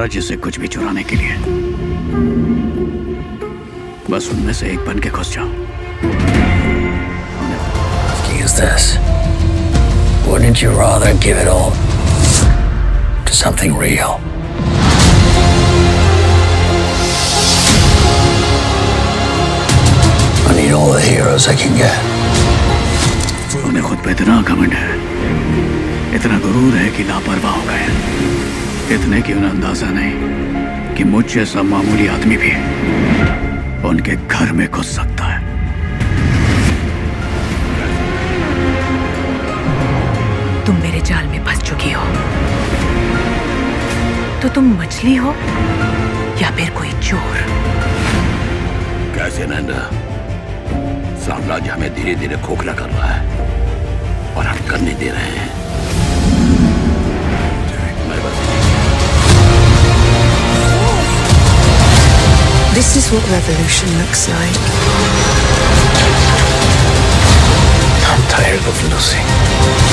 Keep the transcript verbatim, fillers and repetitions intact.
साम्राज्य से कुछ भी चुराने के लिए। बस उनमें से एक बन के घुस जाओ। Asking is this: wouldn't you rather give it all to something real? I need all the heroes I can get. उन्हें खुद पे इतना घमंड है, इतना गुरूर है कि लापरवाह हो गए। इतने कि उन्हें अंदाजा नहीं कि मुझ जैसा मामूली आदमी भी उनके घर में घुस सकता है। तुम मेरे जाल में फंस चुकी हो, तो तुम मछली हो या फिर कोई चोर। कैसियन एंडर, साम्राज्य हमें धीरे धीरे खोखला कर रहा है और हम करने दे रहे हैं। This is what revolution looks like. I'm tired of losing.